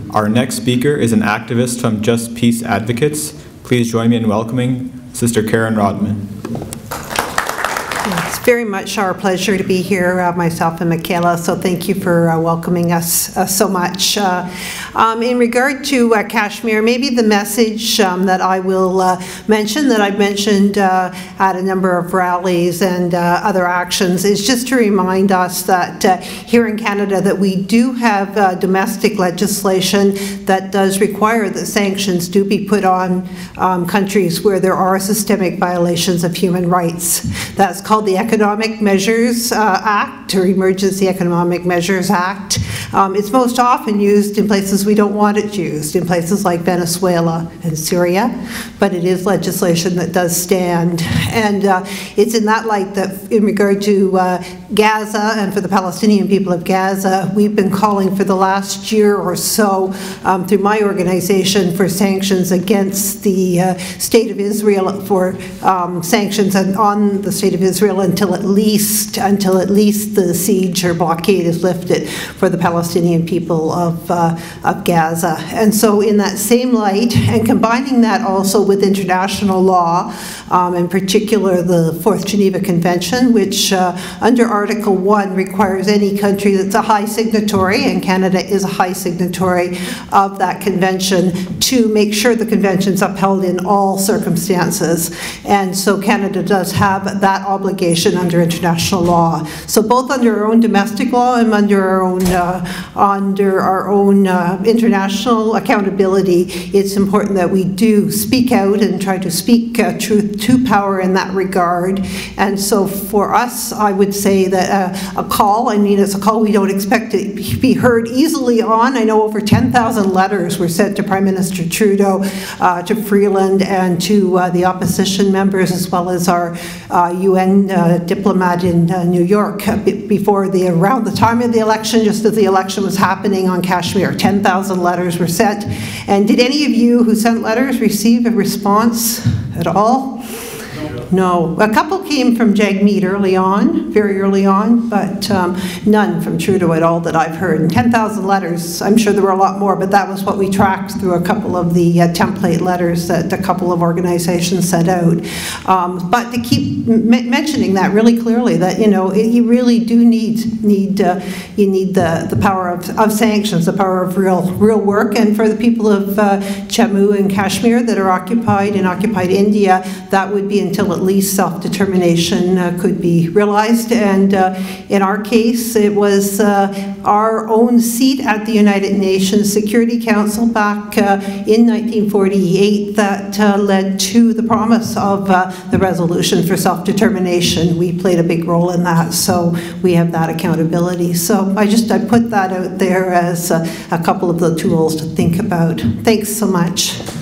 Our next speaker is an activist from Just Peace Advocates. Please join me in welcoming Sister Karen Rodman. It's very much our pleasure to be here, myself and Michaela, so thank you for welcoming us so much. In regard to Kashmir, maybe the message that I will mention, that I've mentioned at a number of rallies and other actions, is just to remind us that here in Canada that we do have domestic legislation that does require that sanctions do be put on countries where there are systemic violations of human rights. That's called the Economic Measures Act, or Emergency Economic Measures Act. It's most often used in places we don't want it used, in places like Venezuela and Syria, but it is legislation that does stand. And it's in that light that, in regard to Gaza and for the Palestinian people of Gaza, we've been calling for the last year or so through my organization for sanctions against the State of Israel, for sanctions on the State of Israel until at least the siege or blockade is lifted for the Palestinian people of Gaza. And so in that same light, and combining that also with international law, in particular the 4th Geneva Convention, which under Article 1 requires any country that's a high signatory, and Canada is a high signatory of that convention, to make sure the convention's upheld in all circumstances. And so Canada does have that obligation under international law. So both under our own domestic law and under our own international accountability, it's important that we do speak out and try to speak truth to power in that regard. And so for us, I would say that a call, I mean, it's a call we don't expect to be heard easily on. I know over 10,000 letters were sent to Prime Minister Trudeau, to Freeland, and to the opposition members, as well as our UN diplomat in New York around the time of the election, just as the election was happening on Kashmir. 10,000 letters were sent. And did any of you who sent letters receive a response at all? No. A couple came from Jagmeet early on, very early on, but none from Trudeau at all that I've heard. And 10,000 letters, I'm sure there were a lot more, but that was what we tracked through a couple of the template letters that a couple of organizations sent out. But to keep mentioning that really clearly, that, you know, you really do need the power of sanctions, the power of real work. And for the people of Jammu and Kashmir that are occupied in occupied India, that would be until at least self-determination could be realized. And in our case, it was our own seat at the United Nations Security Council back in 1948 that led to the promise of the resolution for self-determination. We played a big role in that, so we have that accountability. So I put that out there as a couple of the tools to think about. Thanks so much.